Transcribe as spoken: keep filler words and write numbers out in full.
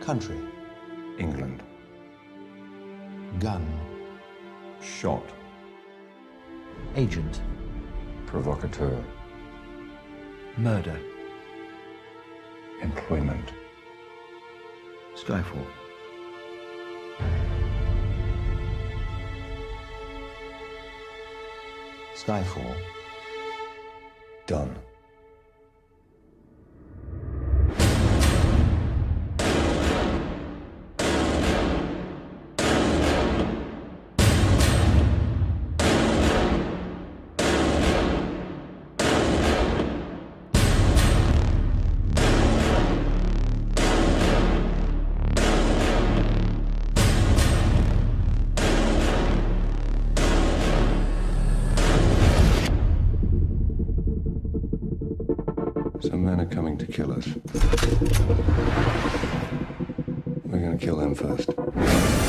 Country. England. Gun. Shot. Agent. Provocateur. Murder. Employment. Skyfall. Skyfall. Done. Some men are coming to kill us. We're gonna kill them first.